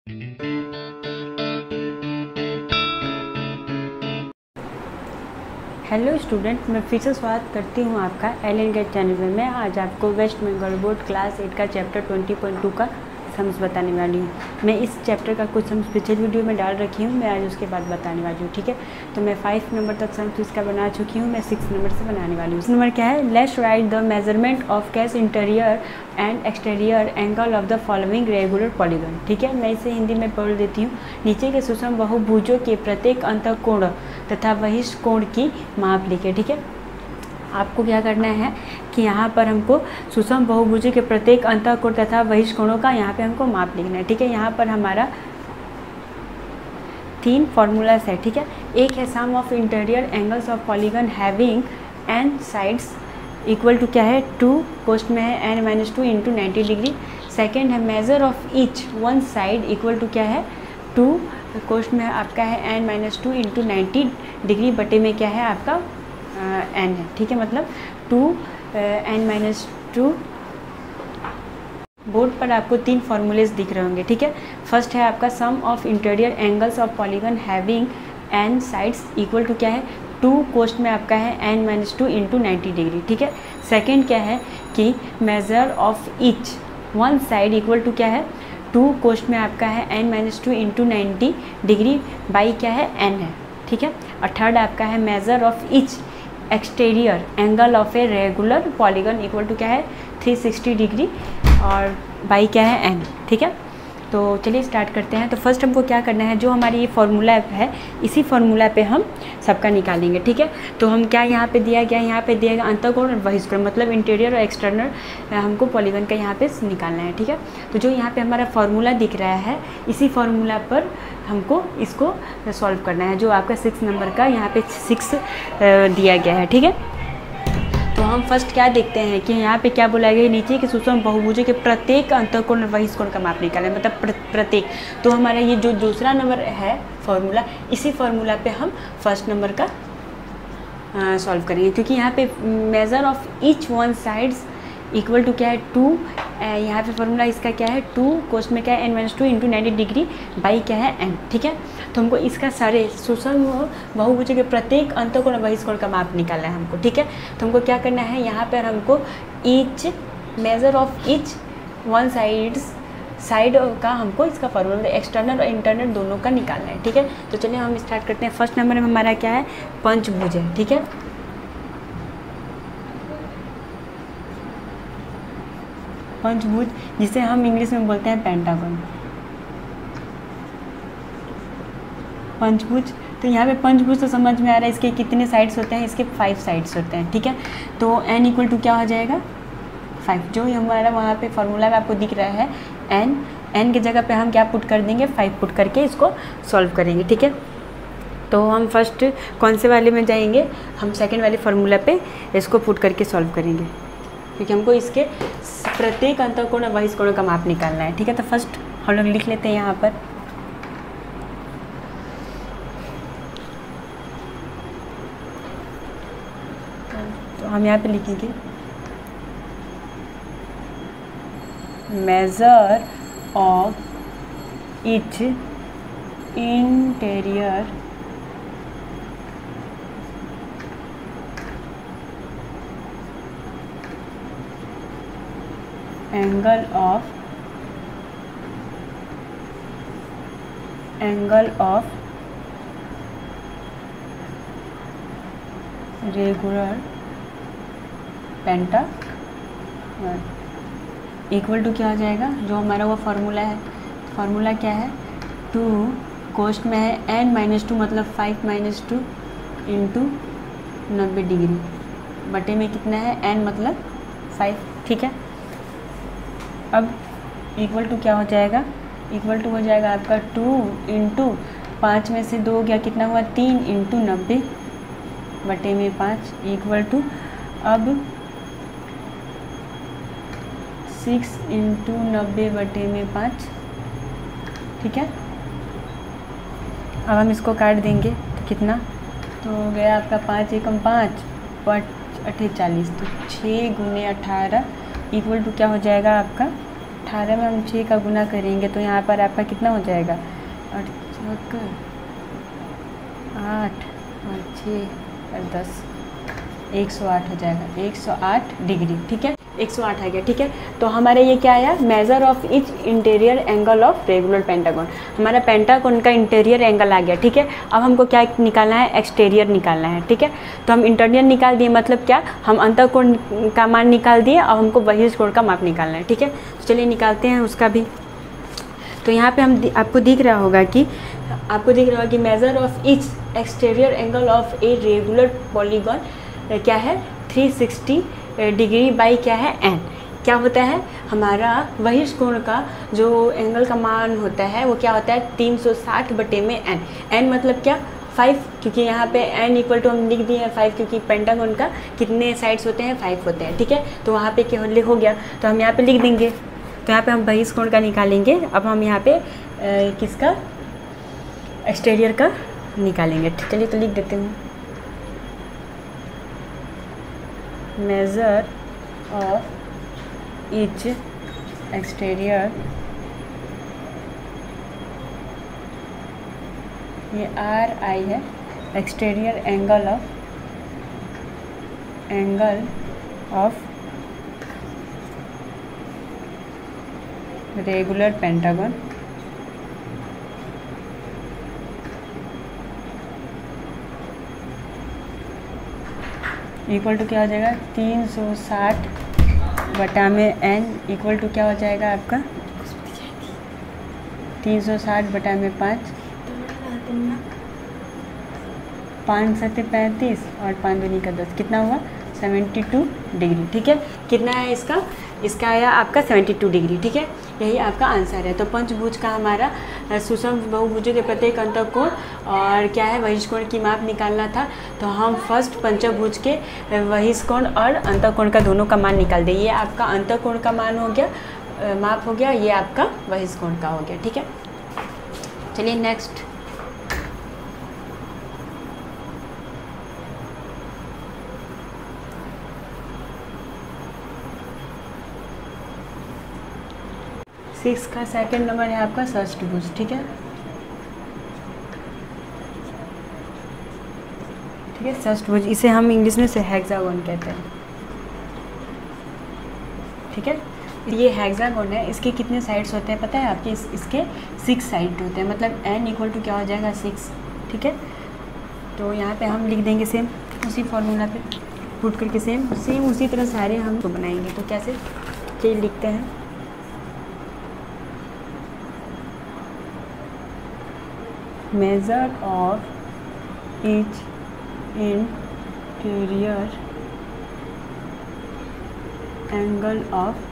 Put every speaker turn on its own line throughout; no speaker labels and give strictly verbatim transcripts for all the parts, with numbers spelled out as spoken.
Hello student, मैं फिर से स्वागत करती हूँ आपका एल एन गेट चैनल में। मैं आज आपको West Bengal board class eight का चैप्टर ट्वेंटी पॉइंट टू का सम्स बताने वाली हूँ। मैं इस चैप्टर का कुछ सम्स पिछले वीडियो में डाल रखी हूँ, मैं आज उसके बाद बताने वाली हूँ। ठीक है, तो मैं फाइव नंबर तक सम्स इसका बना चुकी हूँ, मैं सिक्स नंबर से बनाने वाली हूँ। इस नंबर क्या है, let's write the measurement of each interior and exterior angle of the following regular polygon. ठीक है, मैं इसे हिंदी में पढ़ देती हूँ। नीचे के सुषम बहुभुजों के प्रत्येक अंतःकोण तथा बहिष्ठ कोण की माप लिखे। ठीक है, आपको क्या करना है कि यहाँ पर हमको सुषम बहुभुजों के प्रत्येक अंतःकोण तथा बहिष्ठ कोणों का यहाँ पे हमको माप लिखना है। ठीक है, यहाँ पर हमारा तीन फॉर्मूलास है। ठीक है, एक है sum of interior angles of polygon having n sides equal to क्या है टू, पोस्ट में है n minus two into ninety degree. Second है measure of each one side equal to क्या है टू, कोस्ट में आपका है n minus two into ninety degree बटे में क्या है आपका एन है। ठीक है, मतलब two n minus two. Board पर आपको तीन फॉर्मूलेस दिख रहे होंगे। ठीक है, फर्स्ट है आपका sum of interior angles of polygon having n sides equal to क्या है टू, कोस्ट में आपका है n minus two into ninety degree. ठीक है, सेकेंड क्या है कि measure of each one side equal to क्या है टू, कोस्ट में आपका है n minus two into ninety degree by क्या है एन है। ठीक है, और थर्ड आपका है measure of each exterior angle of a regular polygon equal to क्या है थ्री सिक्सटी डिग्री और बाई क्या है एन। ठीक है, तो चलिए स्टार्ट करते हैं। तो फर्स्ट हमको क्या करना है, जो हमारी ये फार्मूला है इसी फार्मूला पे हम सबका निकालेंगे। ठीक है, तो हम क्या यहाँ पे दिया गया, यहाँ पे दिया गया अंतःकोण और बहिष्ठ कोण, मतलब इंटीरियर और एक्सटर्नल हमको पॉलीगन का यहाँ पे निकालना है। ठीक है, तो जो यहाँ पे हमारा फार्मूला दिख रहा है इसी फार्मूला पर हमको इसको सॉल्व करना है, जो आपका सिक्स नंबर का यहाँ पे सिक्स दिया गया है। ठीक है, तो हम फर्स्ट क्या देखते हैं कि यहाँ पे क्या बोला गया, नीचे के सुषम बहुभुजों के प्रत्येक अंतःकोण और बहिष्ठ कोण का माप निकालें, मतलब प्र, प्रत्येक। तो हमारा ये जो दूसरा नंबर है फॉर्मूला, इसी फार्मूला पे हम फर्स्ट नंबर का सॉल्व करेंगे, क्योंकि यहाँ पे measure of each one sides equal to क्या है टू, यहाँ पे फॉर्मूला इसका क्या है टू, कोस्ट में क्या है n minus two into ninety degree by क्या है एन। ठीक है, तो हमको इसका सारे सुषम बहुभुजों के प्रत्येक अंतःकोण और बहिष्ठ कोण का माप निकालना है हमको। ठीक है, तो हमको क्या करना है, यहाँ पर हमको each measure of each one sides side का हमको इसका फॉर्मूला एक्सटर्नल और इंटरनल दोनों का निकालना है। ठीक है, तो चलिए हम स्टार्ट करते हैं। फर्स्ट नंबर में हमारा क्या है पंचभुज है। ठीक है, पंचभुज जिसे हम इंग्लिश में बोलते हैं पेंटागन, पंचभुज। तो यहाँ पे पंचभुज तो समझ में आ रहा है, इसके कितने साइड्स होते हैं, इसके फाइव साइड्स होते हैं। ठीक है, तो n इक्वल टू क्या हो जाएगा फाइव, जो हमारा वहाँ पे फॉर्मूला में आपको दिख रहा है n, n की जगह पे हम क्या पुट कर देंगे फाइव पुट करके इसको सॉल्व करेंगे। ठीक है, तो हम फर्स्ट कौन से वाले में जाएंगे, हम सेकेंड वाले फार्मूला पे इसको पुट करके सॉल्व करेंगे, क्योंकि हमको इसके प्रत्येक अंतःकोण और बहिष्ठ कोण का माप निकालना है। ठीक है, तो फर्स्ट हम लोग लिख लेते हैं यहाँ पर तो हम यहाँ पे लिखेंगे measure of each interior angle of angle of regular pentagon equal to क्या हो जाएगा, जो हमारा वो फार्मूला है, फार्मूला क्या है टू, कोस्ट में है एन माइनस टू मतलब फाइव माइनस टू इंटू नब्बे डिग्री बटे में कितना है एन मतलब फाइव। ठीक है, अब इक्वल टू क्या हो जाएगा, इक्वल टू हो जाएगा आपका टू इंटू पाँच में से दो गया कितना हुआ तीन इंटू नब्बे बटे में पाँच इक्वल टू अब सिक्स इंटू नब्बे बटे में पाँच। ठीक है, अब हम इसको काट देंगे तो कितना, तो हो गया आपका पाँच एकम पाँच पाँच अट्ठे चालीस, तो छः गुने अठारह इक्वल टू क्या हो जाएगा आपका अट्ठारह में हम छः का गुना करेंगे तो यहाँ पर आपका कितना हो जाएगा, आठ चौक आठ और छः और दस, एक सौ आठ हो जाएगा, एक सौ आठ डिग्री। ठीक है, एक सौ आठ आ गया। ठीक है, तो हमारे ये क्या आया, measure of each interior angle of regular pentagon. हमारा पेंटागन का इंटीरियर एंगल आ गया। ठीक है, अब हमको क्या निकालना है, एक्सटीरियर निकालना है। ठीक है, तो हम इंटीरियर निकाल दिए, मतलब क्या, हम अंतःकोण का मान निकाल दिए, अब हमको बहिर्ष कोण का माप निकालना है। ठीक है, तो चलिए निकालते हैं उसका भी। तो यहाँ पे हम आपको दिख रहा होगा कि आपको दिख रहा होगा कि measure of each exterior angle of a regular polygon क्या है, थ्री सिक्सटी डिग्री बाई क्या है, एन। क्या होता है, हमारा बहिर्ष कोण का जो एंगल का मान होता है वो क्या होता है, तीन सौ साठ बटे में एन। एन मतलब क्या, फाइव, क्योंकि यहाँ पे एन इक्वल टू हम लिख दिए हैं फाइव, क्योंकि पेंटागन का कितने साइड्स होते हैं, फाइव होते हैं। ठीक है, तो वहाँ पे क्या हो गया, तो हम यहाँ पे लिख देंगे। तो यहाँ पे हम बहिर्ष कोण का निकालेंगे। अब हम यहाँ पे ए, किसका, एक्सटीरियर का निकालेंगे। चलिए तो लिख देते हूँ, मेजर ऑफ इच एक्सटीरियर, ये आर आई है, exterior angle of angle of regular pentagon equal to क्या हो जाएगा, तीन सौ साठ बटा में एन इक्वल टू क्या हो जाएगा आपका, तीन सौ साठ बटा में पाँच, पाँच सत्ते पैंतीस और पाँच दूनी का दस, कितना हुआ, सेवेंटी टू डिग्री। ठीक है, कितना है इसका, इसका आया आपका सेवेंटी टू डिग्री। ठीक है, यही आपका आंसर है। तो पंचभुज का हमारा सुषम बहुभुजों के प्रत्येक अंतःकोण और क्या है, बहिर्ष कोण की माप निकालना था। तो हम फर्स्ट पंचभुज के बहिर्ष कोण और अंतःकोण का दोनों का मान निकाल दें। ये आपका अंतःकोण का मान हो गया, माप हो गया, ये आपका बहिर्ष कोण का हो गया। ठीक है, चलिए नेक्स्ट। सिक्स का सेकंड नंबर है आपका षष्ठभुज। ठीक है, ठीक है, षष्ठभुज, इसे हम इंग्लिश में से हेक्सागोन कहते हैं। ठीक है, ये हेक्सागोन है, इसके कितने साइड्स होते हैं पता है आपके, इस, इसके सिक्स साइड होते हैं, मतलब एन इक्वल टू क्या हो जाएगा, सिक्स। ठीक है, तो यहाँ पे हम लिख देंगे सेम उसी फॉर्मूला पे पुट करके, सेम सेम उसी तरह सारे हम तो बनाएंगे। तो कैसे, चलिए लिखते हैं, measure of each interior angle of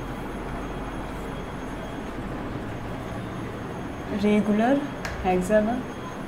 regular hexagon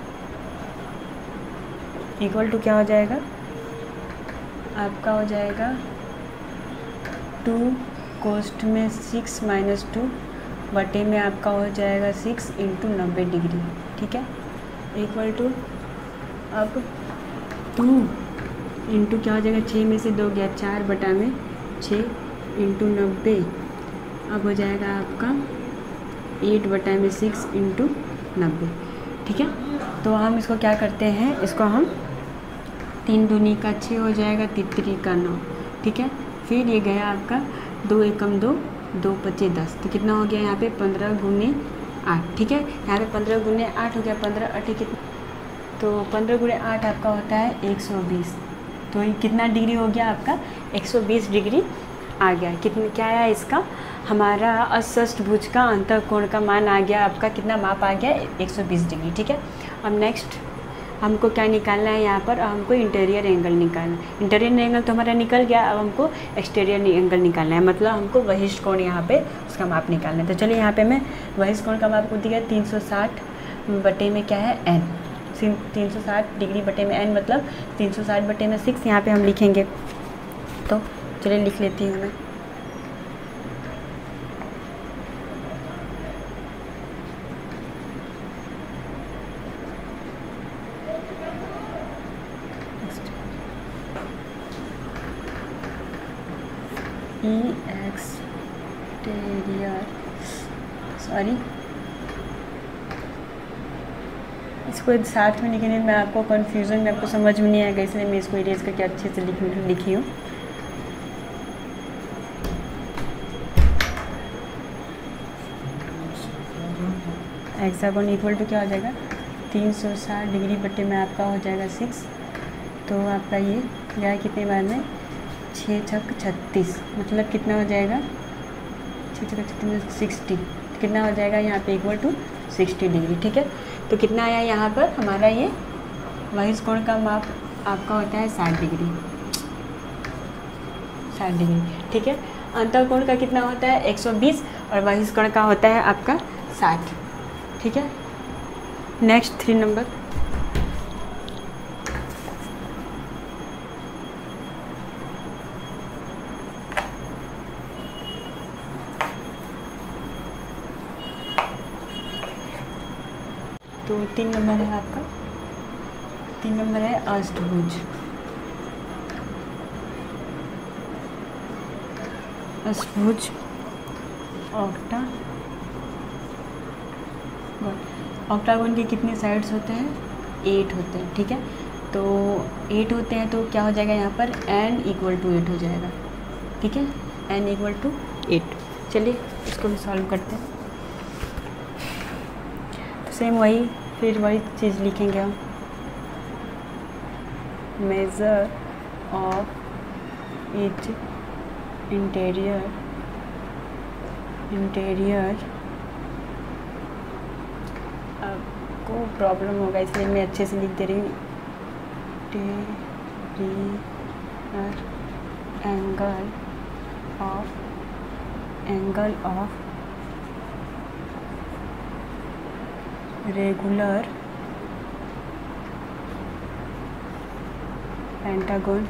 equal to क्या हो जाएगा आपका, हो जाएगा टू कोस्ट में सिक्स माइनस टू बटे में आपका हो जाएगा सिक्स इंटू नब्बे डिग्री। ठीक है, इक्वल टू अब टू इंटू क्या हो जाएगा, छः में से दो गया, चार बटा में छः इंटू नब्बे, अब हो जाएगा आपका एट बटा में सिक्स इंटू नब्बे। ठीक है, तो हम इसको क्या करते हैं, इसको हम तीन दूनी का छः हो जाएगा, तितरी का नौ। ठीक है, फिर ये गया आपका दो एकम दो, दो पच्चे दस, तो कितना हो गया यहाँ पे पंद्रह गुने आठ। ठीक है, यहाँ पे पंद्रह गुने आठ हो गया, पंद्रह अठे कितना, तो पंद्रह गुणे आठ आपका होता है एक सौ बीस। तो ये कितना डिग्री हो गया आपका, एक सौ बीस डिग्री आ गया। कितने क्या आया इसका, हमारा अष्टभुज का अंतःकोण का मान आ गया आपका, कितना माप आ गया, एक सौ बीस डिग्री। ठीक है, अब नेक्स्ट हमको क्या निकालना है यहाँ पर, हमको इंटीरियर एंगल निकालना है। इंटीरियर एंगल तो हमारा निकल गया, अब हमको एक्सटीरियर एंगल निकालना है, मतलब हमको बहिर्ष कोण यहाँ पे उसका माप निकालना है। तो चलिए यहाँ पे मैं बहिर्ष कोण का माप को दिया तीन सौ साठ बटे में क्या है, एन, तीन सौ साठ डिग्री बटे में एन, मतलब तीन सौ साठ बटे में सिक्स यहाँ पे हम लिखेंगे। तो चलिए लिख लेती हूँ मैं, ई एक्सटीरियर सॉरी, इसको साथ में लिखने में आपको कन्फ्यूज़न में आपको समझ में नहीं आएगा, इसलिए मैं इसको इरेज करके अच्छे से लिख लिखी हूँ। हेक्सागोन इक्वल टू क्या हो जाएगा, तीन सौ साठ डिग्री बटे में आपका हो जाएगा सिक्स। तो आपका ये गया कितने बार में, छः छक छत्तीस, मतलब कितना हो जाएगा, छः छक छत्तीस सिक्सटी, कितना हो जाएगा यहाँ पे इक्वल टू सिक्सटी डिग्री। ठीक है, तो कितना आया यहाँ पर हमारा ये वही कोण का माप आपका होता है साठ डिग्री, साठ डिग्री। ठीक है, अंतर कोण का कितना होता है एक सौ बीस और वही कोण का होता है आपका साठ। ठीक है, नेक्स्ट थ्री नंबर, तो तीन नंबर है आपका, तीन नंबर है अष्टभुज। अष्टभुज ऑक्टा ऑक्टागोन के कितने साइड्स होते हैं, एट होते हैं। ठीक है, तो एट होते हैं तो क्या हो जाएगा यहाँ पर एन इक्वल टू एट हो जाएगा। ठीक है, एन इक्वल टू एट। चलिए इसको भी सॉल्व करते हैं। तो सेम वही फिर वही चीज़ लिखेंगे हम, measure of each interior interior आपको प्रॉब्लम होगा इसलिए मैं अच्छे से लिख दे रही हूँ, interior angle of angle of regular pentagon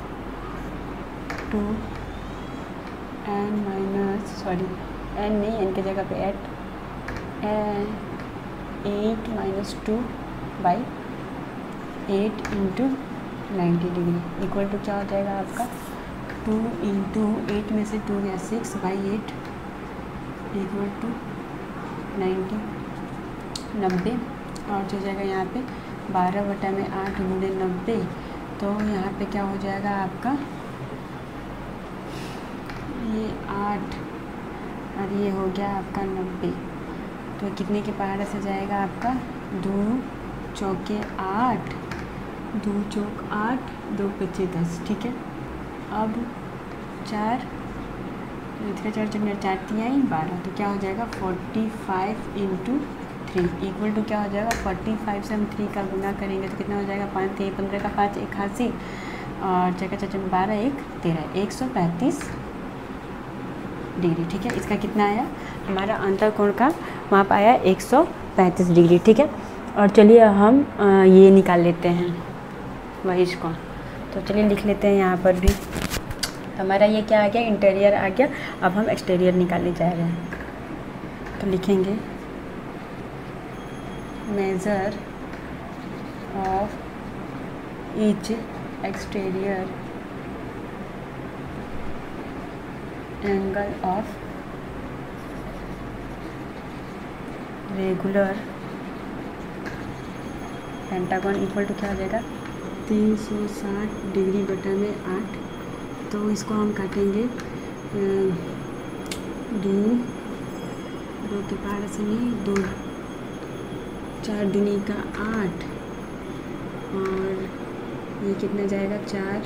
two n minus sorry n नहीं, एन की जगह पे eight n eight minus two by eight into ninety degree equal to क्या हो जाएगा आपका टू इंटू एट में से टू गया six by eight equal to ninety नब्बे, और जो जाएगा यहाँ पे बारह बटा में आठ गुणे नब्बे, तो यहाँ पे क्या हो जाएगा आपका ये आठ और ये हो गया आपका नब्बे। तो कितने के पहाड़ से जाएगा आपका दो चौके आठ, दो चौक आठ, दो पच्चीस दस। ठीक है, अब चार इसका चार चौक चार तिहाई बारह, तो क्या हो जाएगा forty five into three equal to क्या हो जाएगा फोर्टी फाइव से हम थ्री का गुना करेंगे तो कितना हो जाएगा पाँच थे पंद्रह का पाँच इक्यासी और चौका चाचा में बारह एक तेरह, एक सौ पैंतीस डिग्री। ठीक है, इसका कितना आया हमारा अंतर कोण का माप आया एक सौ पैंतीस डिग्री। ठीक है, और चलिए हम आ, ये निकाल लेते हैं वही कोण, तो चलिए लिख लेते हैं यहाँ पर भी। हमारा ये क्या आ गया इंटीरियर आ गया, अब हम एक्सटीरियर निकालने जा रहे हैं। तो लिखेंगे measure of each exterior angle of regular pentagon equal to क्या हो जाएगा तीन सौ साठ डिग्री बटा में आठ, तो इसको हम काटेंगे दो दो के पार से नहीं दो चार दुनी का आठ और ये कितना जाएगा चार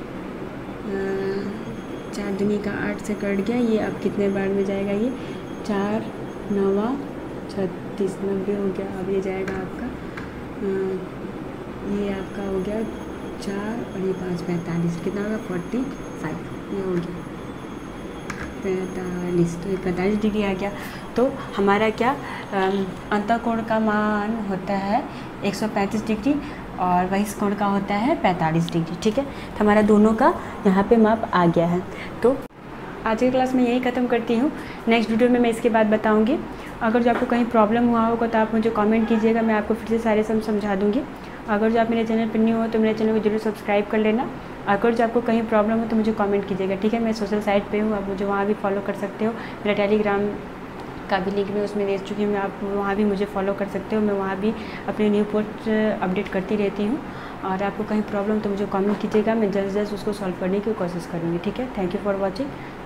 चार दुनी का आठ से कट गया, ये अब कितने बार में जाएगा ये चार नवा छत्तीस नब्बे हो गया। अब ये जाएगा आपका आ, ये आपका हो गया चार और ये पाँच पैंतालीस, कितना होगा फोर्टी फाइव, ये हो गया पैंतालीस, तो ये पैंतालीस डिग्री आ गया। तो हमारा क्या अंतःकोण का मान होता है एक सौ पैंतीस डिग्री और बहिष्ठ कोण का होता है पैंतालीस डिग्री। ठीक है, तो हमारा दोनों का यहाँ पे माप आ गया है। तो आज की क्लास में यही ख़त्म करती हूँ, नेक्स्ट वीडियो में मैं इसके बाद बताऊँगी। अगर जो आपको कहीं प्रॉब्लम हुआ होगा तो आप मुझे कमेंट कीजिएगा, मैं आपको फिर से सारे सम समझा दूँगी। अगर जो आप मेरे चैनल पर न्यू हो तो मेरे चैनल को जरूर सब्सक्राइब कर लेना। अगर जो आपको कहीं प्रॉब्लम हो तो मुझे कमेंट कीजिएगा। ठीक है, मैं सोशल साइट पे हूँ, आप मुझे वहाँ भी फॉलो कर सकते हो। मेरा टेलीग्राम का भी लिंक मैं उसमें दे चुकी हूँ, आप वहाँ भी मुझे फॉलो कर सकते हो। मैं वहाँ भी अपने न्यू पोस्ट अपडेट करती रहती हूँ। और आपको कहीं प्रॉब्लम तो मुझे कमेंट कीजिएगा, मैं जल्द से जल्द उसको सॉल्व करने की कोशिश करूँगी। ठीक है, थैंक यू फॉर वॉचिंग।